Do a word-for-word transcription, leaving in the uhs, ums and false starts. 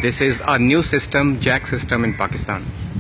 This is a new system, jack system in Pakistan.